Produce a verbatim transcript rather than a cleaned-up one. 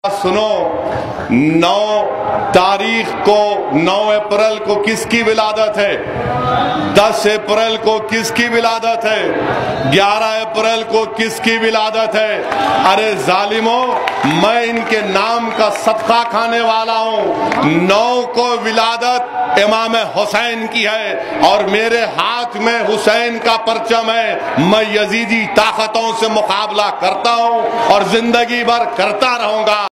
सुनो, नौ तारीख को नौ अप्रैल को किसकी विलादत है? दस अप्रैल को किसकी विलादत है? ग्यारह अप्रैल को किसकी विलादत है? अरे जालिमों, मैं इनके नाम का सदका खाने वाला हूं। नौ को विलादत इमाम हुसैन की है और मेरे हाथ में हुसैन का परचम है। मैं यजीदी ताकतों से मुकाबला करता हूं और जिंदगी भर करता रहूंगा।